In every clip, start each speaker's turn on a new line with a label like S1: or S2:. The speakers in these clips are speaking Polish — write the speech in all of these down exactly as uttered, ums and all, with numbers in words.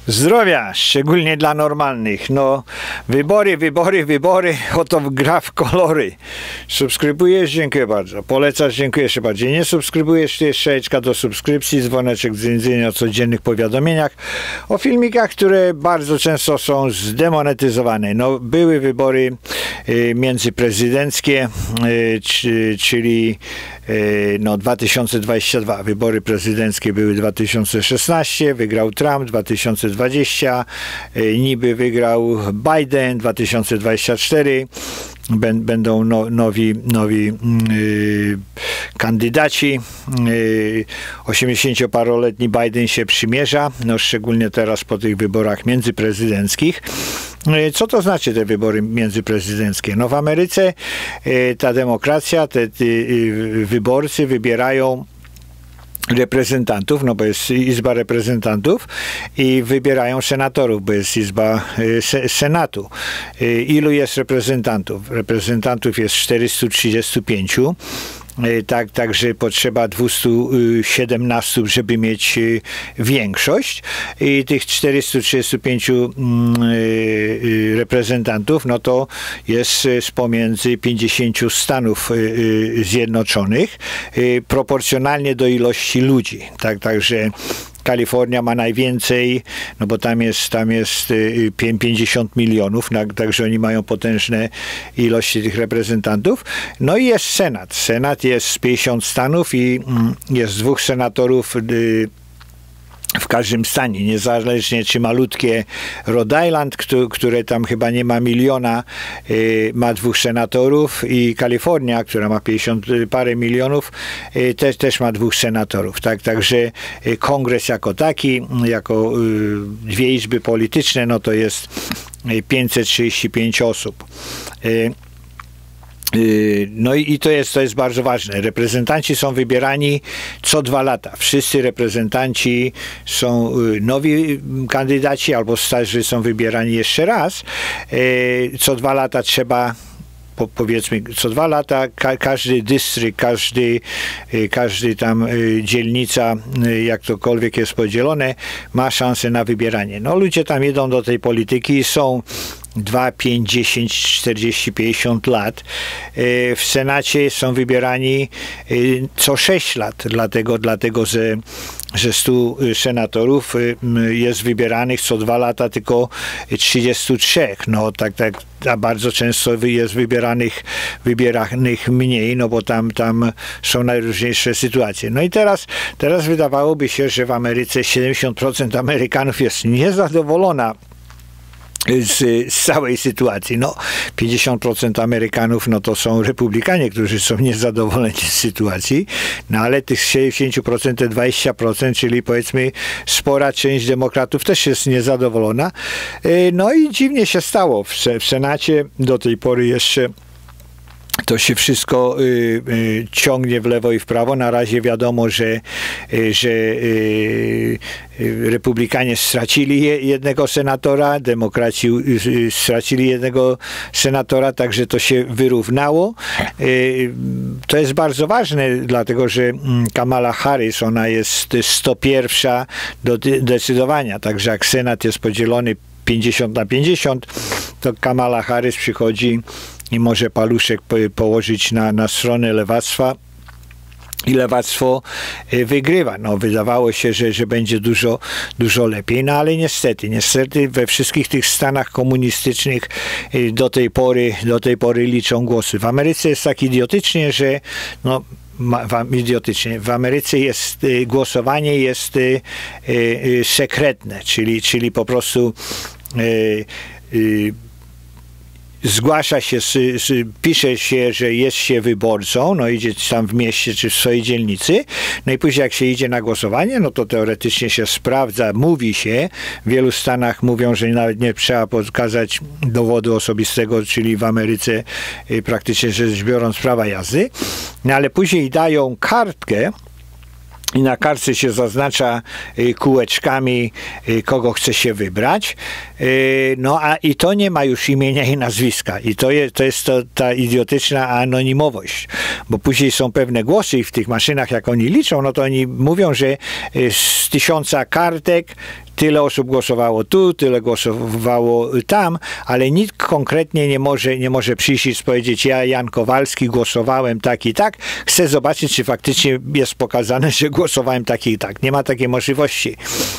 S1: Zdrowia, szczególnie dla normalnych. No, wybory, wybory, wybory, oto gra w kolory. Subskrybujesz? Dziękuję bardzo. Polecasz? Dziękuję jeszcze bardziej. Nie subskrybujesz? To jest strzałeczka do subskrypcji, dzwoneczek dzwonienia o codziennych powiadomieniach, o filmikach, które bardzo często są zdemonetyzowane. No, były wybory y, międzyprezydenckie, y, czy, czyli y, no, dwa tysiące dwudziesty drugi. Wybory prezydenckie były dwa tysiące szesnasty, wygrał Trump, dwa tysiące dwudziesty, y, niby wygrał Biden, dwa tysiące dwudziesty czwarty. Będą no, nowi, nowi yy, kandydaci. Yy, osiemdziesięcioparoletni Biden się przymierza, no szczególnie teraz po tych wyborach międzyprezydenckich. Yy, co to znaczy te wybory międzyprezydenckie? No w Ameryce yy, ta demokracja, te, te yy, wyborcy wybierają reprezentantów, no bo jest Izba Reprezentantów i wybierają senatorów, bo jest Izba se, Senatu. Ilu jest reprezentantów? Reprezentantów jest czterysta trzydzieści pięć. Tak, także potrzeba dwieście siedemnaście, żeby mieć większość. I tych czterysta trzydzieści pięć reprezentantów, no to jest z pomiędzy pięćdziesięciu Stanów Zjednoczonych, proporcjonalnie do ilości ludzi. Tak, także Kalifornia ma najwięcej, no bo tam jest, tam jest pięćdziesiąt milionów, także oni mają potężne ilości tych reprezentantów. No i jest Senat. Senat jest z pięćdziesięciu stanów i jest dwóch senatorów w każdym stanie, niezależnie czy malutkie Rhode Island, które tam chyba nie ma miliona, ma dwóch senatorów, i Kalifornia, która ma pięćdziesiąt parę milionów, też, też ma dwóch senatorów. Tak, także kongres jako taki, jako dwie izby polityczne, no to jest pięćset trzydzieści pięć osób. No i to jest, to jest bardzo ważne. Reprezentanci są wybierani co dwa lata. Wszyscy reprezentanci są nowi kandydaci albo starzy są wybierani jeszcze raz. Co dwa lata trzeba, po, powiedzmy, co dwa lata ka każdy dystrykt, każdy, każdy tam dzielnica, jak tokolwiek jest podzielone, ma szansę na wybieranie. No ludzie tam idą do tej polityki i są dwa, pięć, dziesięć, czterdzieści, pięćdziesiąt lat. W Senacie są wybierani co sześć lat, dlatego, dlatego że, że stu senatorów jest wybieranych co dwa lata tylko trzydzieści trzy. No tak, tak, a bardzo często jest wybieranych, wybieranych mniej, no bo tam, tam są najróżniejsze sytuacje. No i teraz, teraz wydawałoby się, że w Ameryce siedemdziesiąt procent Amerykanów jest niezadowolona Z, z całej sytuacji. No, pięćdziesiąt procent Amerykanów, no to są republikanie, którzy są niezadowoleni z sytuacji, no ale tych siedemdziesiąt procent, te dwadzieścia procent, czyli powiedzmy spora część demokratów też jest niezadowolona. No i dziwnie się stało. W, w Senacie do tej pory jeszcze to się wszystko y, y, ciągnie w lewo i w prawo. Na razie wiadomo, że, y, że y, y, republikanie stracili je, jednego senatora, demokraci y, stracili jednego senatora, także to się wyrównało. Y, to jest bardzo ważne, dlatego że Kamala Harris, ona jest sto pierwsza do decydowania, także jak Senat jest podzielony pięćdziesiąt na pięćdziesiąt, to Kamala Harris przychodzi i może paluszek położyć na, na stronę lewactwa i lewactwo wygrywa. No, wydawało się, że, że będzie dużo, dużo lepiej, no ale niestety, niestety we wszystkich tych stanach komunistycznych do tej pory, do tej pory liczą głosy. W Ameryce jest tak idiotycznie, że no, Ma, w, idiotycznie. W Ameryce jest y, głosowanie jest y, y, sekretne, czyli, czyli po prostu y, y, zgłasza się, pisze się, że jest się wyborcą, no idzie tam w mieście czy w swojej dzielnicy, no i później jak się idzie na głosowanie, no to teoretycznie się sprawdza, mówi się, w wielu stanach mówią, że nawet nie trzeba pokazać dowodu osobistego, czyli w Ameryce praktycznie rzecz biorąc prawa jazdy, no ale później dają kartkę, i na kartce się zaznacza kółeczkami, kogo chce się wybrać. No a i to nie ma już imienia i nazwiska. I to jest, to jest to, ta idiotyczna anonimowość. Bo później są pewne głosy i w tych maszynach, jak oni liczą, no to oni mówią, że z tysiąca kartek tyle osób głosowało tu, tyle głosowało tam, ale nikt konkretnie nie może, nie może przyjść i powiedzieć, ja Jan Kowalski głosowałem tak i tak, chcę zobaczyć, czy faktycznie jest pokazane, że głosowałem tak i tak. Nie ma takiej możliwości.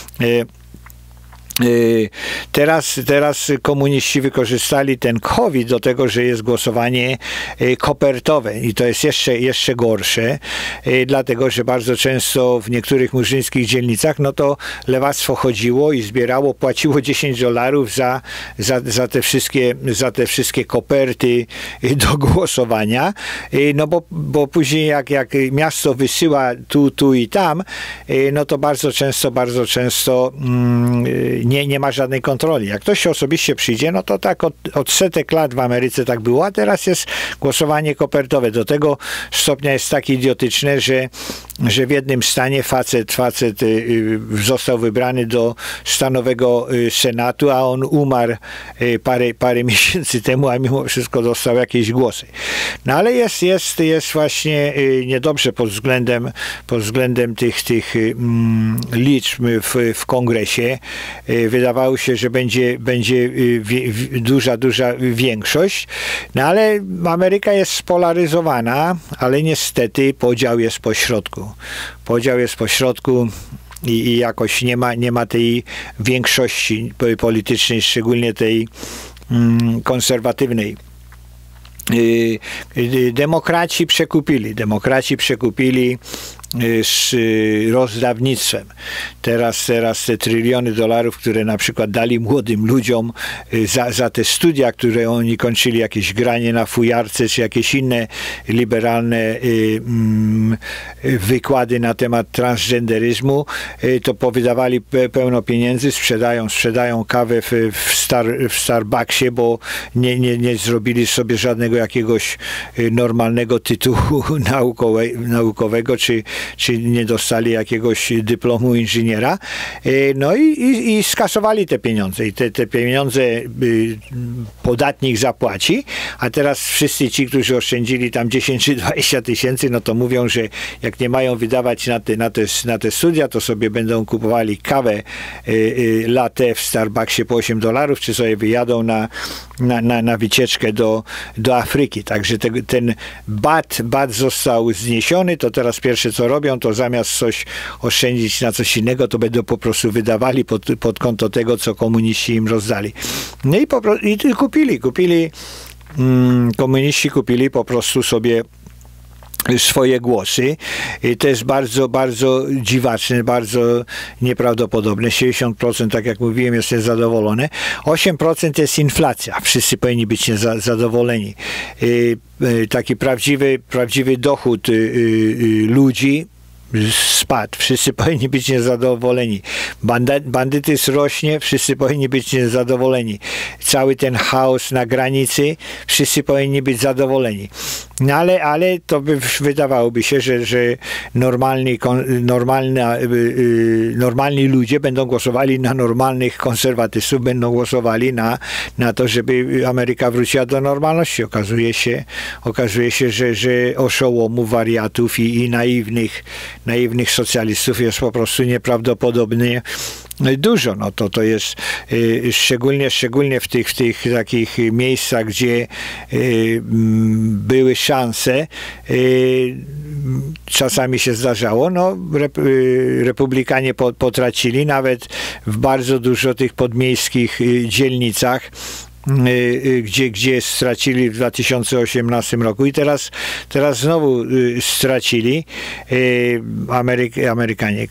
S1: Teraz, teraz komuniści wykorzystali ten COVID do tego, że jest głosowanie kopertowe i to jest jeszcze, jeszcze gorsze, dlatego, że bardzo często w niektórych murzyńskich dzielnicach, no to lewactwo chodziło i zbierało, płaciło dziesięć dolarów za, za, za, te wszystkie, za te wszystkie koperty do głosowania, no bo, bo później jak, jak miasto wysyła tu, tu i tam, no to bardzo często, bardzo często mm, Nie, nie ma żadnej kontroli. Jak ktoś osobiście przyjdzie, no to tak od, od setek lat w Ameryce tak było, a teraz jest głosowanie kopertowe. Do tego stopnia jest tak idiotyczne, że, że w jednym stanie facet, facet y, został wybrany do stanowego y, senatu, a on umarł y, parę, parę miesięcy temu, a mimo wszystko dostał jakieś głosy. No ale jest, jest, jest właśnie y, niedobrze pod względem, pod względem tych, tych y, liczb w, w kongresie. Y, Wydawało się, że będzie, będzie duża, duża większość, no ale Ameryka jest spolaryzowana, ale niestety podział jest pośrodku. Podział jest pośrodku i, i jakoś nie ma, nie ma tej większości politycznej, szczególnie tej mm, konserwatywnej. Demokraci przekupili, demokraci przekupili z rozdawnictwem. Teraz, teraz te tryliony dolarów, które na przykład dali młodym ludziom za, za te studia, które oni kończyli, jakieś granie na fujarce, czy jakieś inne liberalne y, y, wykłady na temat transgenderyzmu, y, to powydawali pe, pełno pieniędzy, sprzedają, sprzedają kawę w, w, Star, w Starbucksie, bo nie, nie, nie zrobili sobie żadnego jakiegoś normalnego tytułu naukowe, naukowego, czy czy nie dostali jakiegoś dyplomu inżyniera, no i, i, i skasowali te pieniądze i te, te pieniądze podatnik zapłaci, a teraz wszyscy ci, którzy oszczędzili tam dziesięć czy dwadzieścia tysięcy, no to mówią, że jak nie mają wydawać na te, na te, na te studia, to sobie będą kupowali kawę latte w Starbucksie po osiem dolarów, czy sobie wyjadą na, na, na, na wycieczkę do, do Afryki. Także te, ten bat, bat został zniesiony, to teraz pierwsze co robią, to zamiast coś oszczędzić na coś innego, to będą po prostu wydawali pod, pod konto tego, co komuniści im rozdali. No i, po, i kupili, kupili, mm, komuniści kupili po prostu sobie swoje głosy. I to jest bardzo, bardzo dziwaczne, bardzo nieprawdopodobne. sześćdziesiąt procent, tak jak mówiłem, jest zadowolone. osiem procent jest inflacja. Wszyscy powinni być zadowoleni. Taki prawdziwy, prawdziwy dochód ludzi spadł. Wszyscy powinni być niezadowoleni. Banda, bandytyzm rośnie, wszyscy powinni być niezadowoleni. Cały ten chaos na granicy, wszyscy powinni być zadowoleni. No ale, ale to by wydawałoby się, że, że normalni, normalna, normalni ludzie będą głosowali na normalnych konserwatystów, będą głosowali na, na to, żeby Ameryka wróciła do normalności. Okazuje się, okazuje się że, że oszołomów, wariatów i, i naiwnych, naiwnych socjalistów jest po prostu nieprawdopodobnie dużo. No to, to jest y, szczególnie, szczególnie w tych, w tych takich miejscach, gdzie y, były szanse, y, czasami się zdarzało, no rep, y, republikanie po, potracili nawet w bardzo dużo tych podmiejskich y, dzielnicach, Gdzie, gdzie stracili w dwa tysiące osiemnastym roku i teraz, teraz znowu stracili Ameryk, Amerykanie.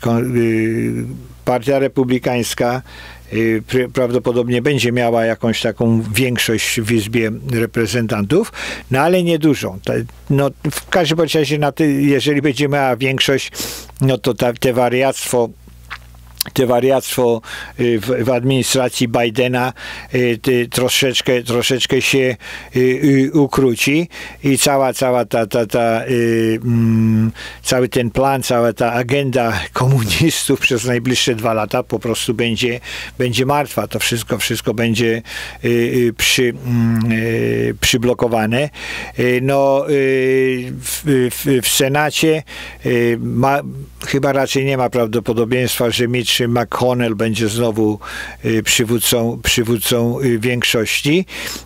S1: Partia Republikańska prawdopodobnie będzie miała jakąś taką większość w Izbie Reprezentantów, no ale niedużą. No, w każdym razie, na ty, jeżeli będzie miała większość, no to ta, te wariactwo te wariactwo w, w administracji Bidena y, troszeczkę, troszeczkę się y, y, ukróci i cała, cała ta, ta, ta y, mm, cały ten plan, cała ta agenda komunistów przez najbliższe dwa lata po prostu będzie, będzie martwa. To wszystko, wszystko będzie y, y, przy, y, przyblokowane. Y, no, y, w, w, w Senacie y, ma, chyba raczej nie ma prawdopodobieństwa, że Mitch czy McConnell będzie znowu przywódcą, przywódcą większości.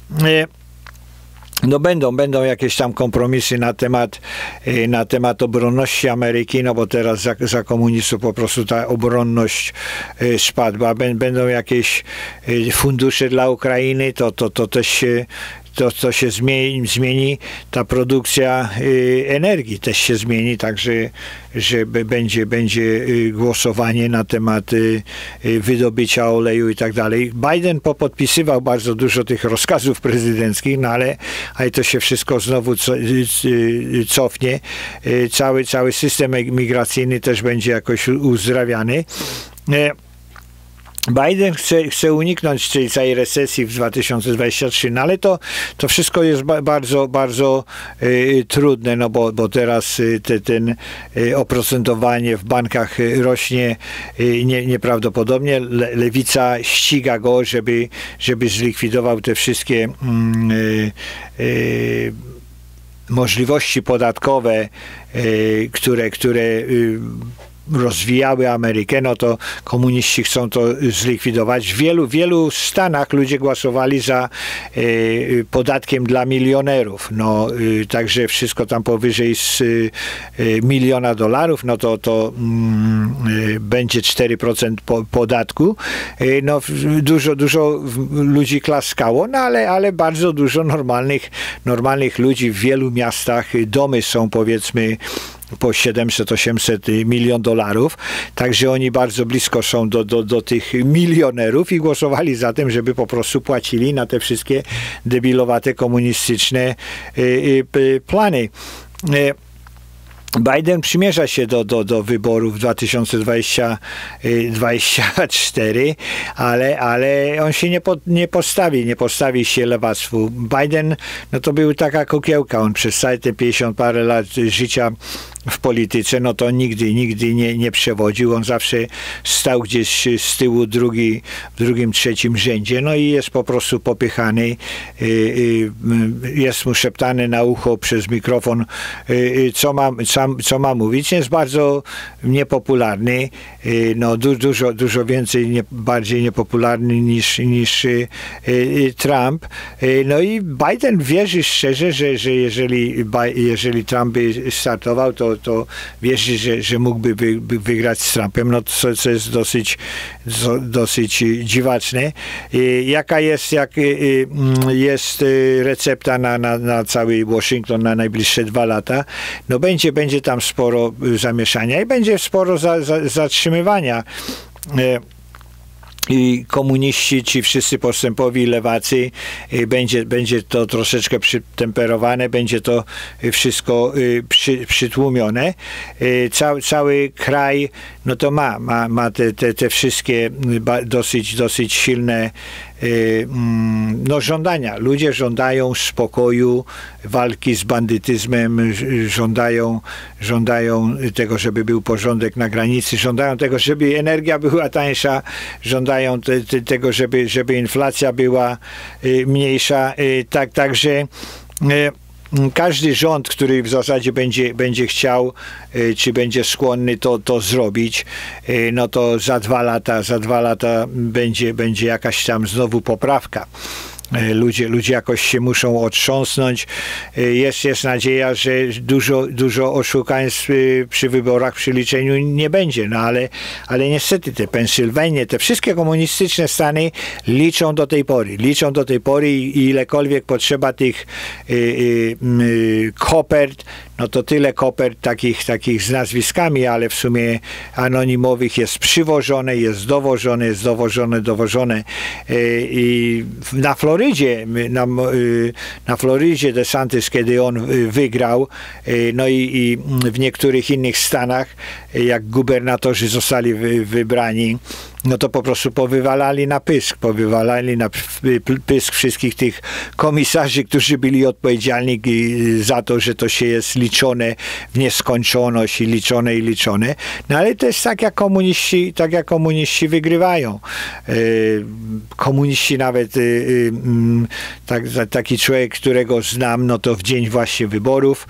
S1: No będą, będą jakieś tam kompromisy na temat, na temat obronności Ameryki, no bo teraz za, za komunistów po prostu ta obronność spadła. Będą jakieś fundusze dla Ukrainy, to, to, to też się to, to się zmieni, zmieni, ta produkcja y, energii też się zmieni, także że będzie, będzie y, głosowanie na temat y, y, wydobycia oleju i tak dalej. Biden popodpisywał bardzo dużo tych rozkazów prezydenckich, no ale, ale to się wszystko znowu co, y, y, cofnie. Y, cały, cały system migracyjny też będzie jakoś uzdrawiany. Y, Biden chce, chce uniknąć tej całej recesji w dwa tysiące dwudziestym trzecim, no ale to, to wszystko jest ba, bardzo, bardzo y, trudne, no bo, bo teraz y, te, ten y, oprocentowanie w bankach y, rośnie y, nie, nieprawdopodobnie. Le, lewica ściga go, żeby, żeby zlikwidował te wszystkie y, y, możliwości podatkowe, y, które, które y, rozwijały Amerykę, no to komuniści chcą to zlikwidować. W wielu, wielu stanach ludzie głosowali za y, podatkiem dla milionerów. No, y, także wszystko tam powyżej z y, miliona dolarów, no to, to y, będzie cztery procent po, podatku. Y, no, dużo, dużo ludzi klaskało, no ale, ale bardzo dużo normalnych, normalnych ludzi w wielu miastach. Domy są, powiedzmy, po siedemset osiemset milion dolarów, także oni bardzo blisko są do, do, do tych milionerów i głosowali za tym, żeby po prostu płacili na te wszystkie debilowate komunistyczne y, y, plany. Y, Biden przymierza się do, do, do wyborów w dwa tysiące dwudziestym czwartym, ale, ale on się nie, po, nie postawi, nie postawi się lewactwu. Biden, no to był taka kukiełka, on przez całe te pięćdziesiąt parę lat życia w polityce, no to nigdy, nigdy nie, nie przewodził. On zawsze stał gdzieś z tyłu drugi, w drugim, trzecim rzędzie, no i jest po prostu popychany. Jest mu szeptane na ucho przez mikrofon, co ma, co, co ma mówić. Jest bardzo niepopularny, no du, dużo, dużo więcej, nie, bardziej niepopularny niż, niż Trump. No i Biden wierzy szczerze, że, że jeżeli, jeżeli Trump by startował, to to wierzy, że, że mógłby wy, by wygrać z Trumpem, no to, co jest dosyć, do, dosyć dziwaczne. I jaka jest, jak jest recepta na, na, na cały Waszyngton na najbliższe dwa lata? No będzie, będzie tam sporo zamieszania i będzie sporo za, za, zatrzymywania. I komuniści, ci wszyscy postępowi lewacy, będzie, będzie to troszeczkę przytemperowane, będzie to wszystko przy, przytłumione. Cały, cały kraj, no to ma, ma, ma te, te, te wszystkie dosyć, dosyć silne no, żądania. Ludzie żądają spokoju, walki z bandytyzmem, żądają, żądają tego, żeby był porządek na granicy, żądają tego, żeby energia była tańsza, żądają te, te, tego, żeby, żeby inflacja była mniejsza. Tak, także każdy rząd, który w zasadzie będzie, będzie chciał, czy będzie skłonny to, to zrobić, no to za dwa lata, za dwa lata będzie, będzie jakaś tam znowu poprawka. Ludzie, ludzie jakoś się muszą otrząsnąć. Jest, jest nadzieja, że dużo, dużo oszukaństw przy wyborach, przy liczeniu nie będzie. No ale, ale niestety te Pensylwanie, te wszystkie komunistyczne stany liczą do tej pory. Liczą do tej pory i ilekolwiek potrzeba tych y, y, y, kopert, no to tyle kopert takich, takich z nazwiskami, ale w sumie anonimowych jest przywożone, jest dowożone, jest dowożone, dowożone. Y, i na Florydzie, na, na Florydzie DeSantis, kiedy on wygrał, no i, i w niektórych innych stanach, jak gubernatorzy zostali wy, wybrani, no to po prostu powywalali na pysk, powywalali na pysk wszystkich tych komisarzy, którzy byli odpowiedzialni za to, że to się jest liczone w nieskończoność i liczone i liczone. No ale to jest tak, jak komuniści, tak jak komuniści wygrywają. Komuniści nawet, tak, taki człowiek, którego znam, no to w dzień właśnie wyborów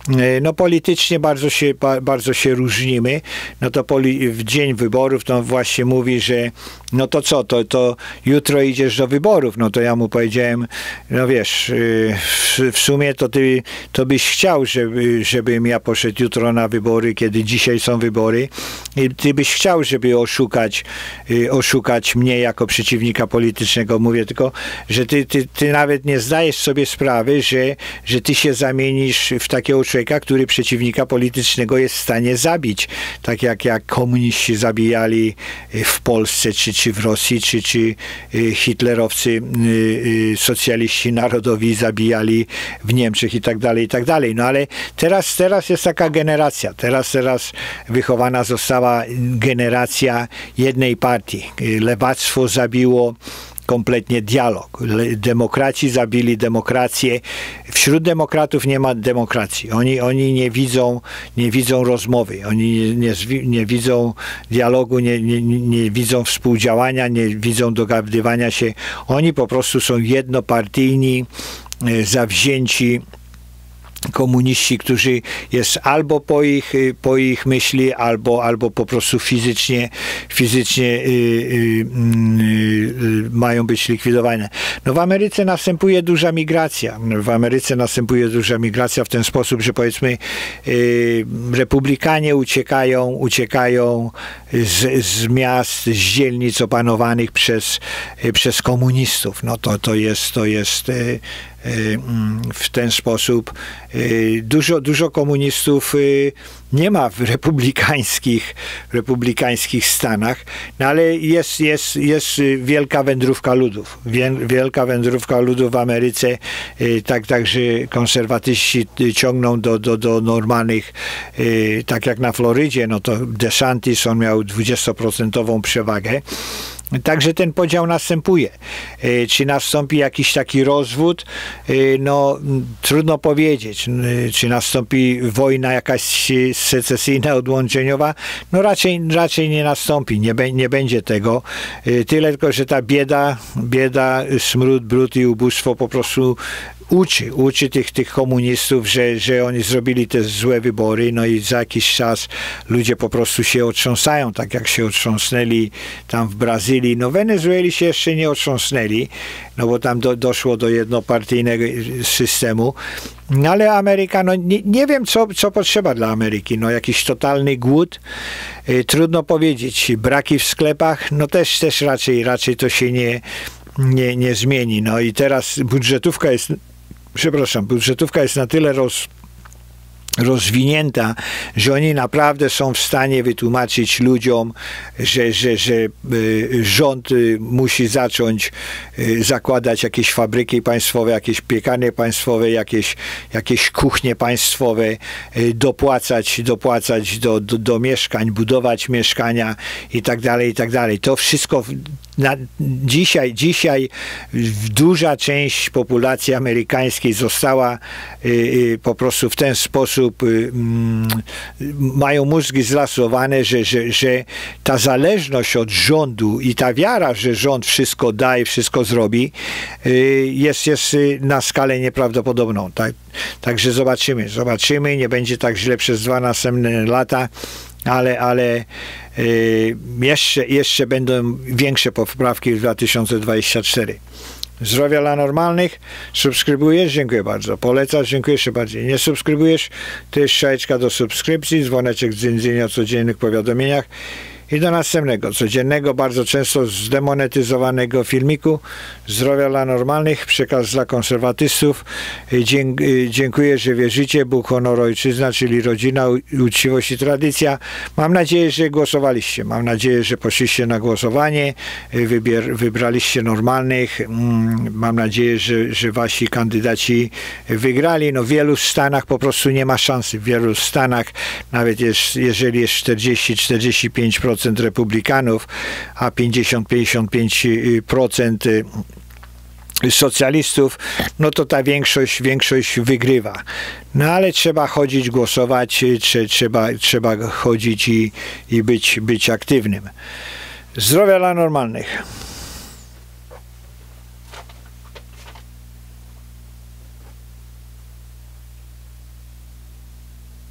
S1: no politycznie bardzo się, bardzo się różnimy, no to poli, w dzień wyborów to właśnie mówi, że no to co, to, to jutro idziesz do wyborów, no to ja mu powiedziałem, no wiesz, w, w sumie to ty to byś chciał, żeby, żebym ja poszedł jutro na wybory, kiedy dzisiaj są wybory i ty byś chciał, żeby oszukać, oszukać mnie jako przeciwnika politycznego, mówię tylko, że ty, ty, ty nawet nie zdajesz sobie sprawy, że, że ty się zamienisz w takiego człowieka, który przeciwnika politycznego jest w stanie zabić, tak jak, jak komuniści zabijali w Polsce, czy, czy w Rosji, czy, czy hitlerowcy, socjaliści narodowi zabijali w Niemczech i tak dalej, i tak dalej. No ale teraz, teraz jest taka generacja, teraz, teraz wychowana została generacja jednej partii. Lewactwo zabiło kompletnie dialog. Demokraci zabili demokrację. Wśród demokratów nie ma demokracji. Oni, oni nie widzą, nie widzą rozmowy. Oni nie, nie widzą dialogu, nie, nie, nie widzą współdziałania, nie widzą dogadywania się. Oni po prostu są jednopartyjni, zawzięci komuniści, którzy jest albo po ich, po ich myśli, albo, albo po prostu fizycznie, fizycznie y, y, y, y, mają być likwidowane. No w Ameryce następuje duża migracja. W Ameryce następuje duża migracja w ten sposób, że powiedzmy y, republikanie uciekają, uciekają z, z miast, z dzielnic opanowanych przez, y, przez komunistów. No to, to jest, to jest y, w ten sposób. Dużo, dużo komunistów nie ma w republikańskich, republikańskich Stanach, no ale jest, jest, jest wielka wędrówka ludów. Wielka wędrówka ludów w Ameryce, tak, także konserwatyści ciągną do, do, do normalnych, tak jak na Florydzie, no to DeSantis, on miał dwudziestoprocentową przewagę. Także ten podział następuje. Czy nastąpi jakiś taki rozwód? No, trudno powiedzieć. Czy nastąpi wojna jakaś secesyjna, odłączeniowa? No raczej, raczej nie nastąpi. Nie, nie będzie tego. Tyle tylko, że ta bieda, bieda, smród, brud i ubóstwo po prostu uczy, uczy tych, tych komunistów, że, że oni zrobili te złe wybory, no i za jakiś czas ludzie po prostu się otrząsają, tak jak się otrząsnęli tam w Brazylii. No w Wenezueli się jeszcze nie otrząsnęli, no bo tam do, doszło do jednopartyjnego systemu. No ale Ameryka, no nie, nie wiem, co, co potrzeba dla Ameryki. No jakiś totalny głód, y, trudno powiedzieć. Braki w sklepach, no też, też raczej, raczej to się nie, nie, nie zmieni. No i teraz budżetówka jest Przepraszam, budżetówka jest na tyle roz, rozwinięta, że oni naprawdę są w stanie wytłumaczyć ludziom, że, że, że rząd musi zacząć zakładać jakieś fabryki państwowe, jakieś piekarnie państwowe, jakieś, jakieś kuchnie państwowe, dopłacać, dopłacać do, do, do mieszkań, budować mieszkania i tak dalej, i tak dalej. To wszystko na, dzisiaj, dzisiaj duża część populacji amerykańskiej została y, y, po prostu w ten sposób y, y, mają mózgi zlasowane, że, że, że ta zależność od rządu i ta wiara, że rząd wszystko da i wszystko zrobi, y, jest, jest na skalę nieprawdopodobną. Tak? Także zobaczymy, zobaczymy, nie będzie tak źle przez dwa następne lata, ale, ale y, jeszcze, jeszcze będą większe poprawki w dwa tysiące dwudziestym czwartym. Zdrowia dla normalnych. Subskrybujesz? Dziękuję bardzo. Polecasz? Dziękuję jeszcze bardziej. Nie subskrybujesz? To jest strzałeczka do subskrypcji, dzwoneczek z dzwonienia o codziennych powiadomieniach. I do następnego, codziennego, bardzo często zdemonetyzowanego filmiku. Zdrowia dla normalnych, przekaz dla konserwatystów. Dziękuję, że wierzycie. Bóg, honor, ojczyzna, czyli rodzina, uczciwość i tradycja. Mam nadzieję, że głosowaliście. Mam nadzieję, że poszliście na głosowanie. Wybier, wybraliście normalnych. Mam nadzieję, że, że wasi kandydaci wygrali. No w wielu stanach po prostu nie ma szansy. W wielu stanach, nawet jest, jeżeli jest czterdzieści do czterdziestu pięciu procent republikanów, a pięćdziesiąt do pięćdziesięciu pięciu procent socjalistów, no to ta większość, większość wygrywa. No ale trzeba chodzić, głosować, trzeba, trzeba chodzić i, i być, być aktywnym. Zdrowia dla normalnych.